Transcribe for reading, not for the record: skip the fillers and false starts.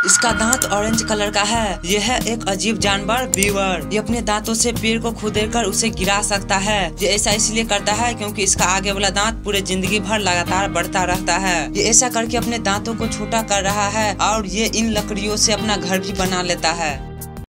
इसका दांत orange colour का है। यह है एक अजीब जानवर बीवर। ये अपने दांतों से पेड़ को खुदेड़ उसे गिरा सकता है। ये ऐसा इसलिए करता है क्योंकि इसका आगे वाला दांत पूरे जिंदगी भर लगातार बढ़ता रहता है। ये ऐसा करके अपने दांतों को छोटा कर रहा है और ये इन लकड़ियों से अपना घर भी बना लेता है।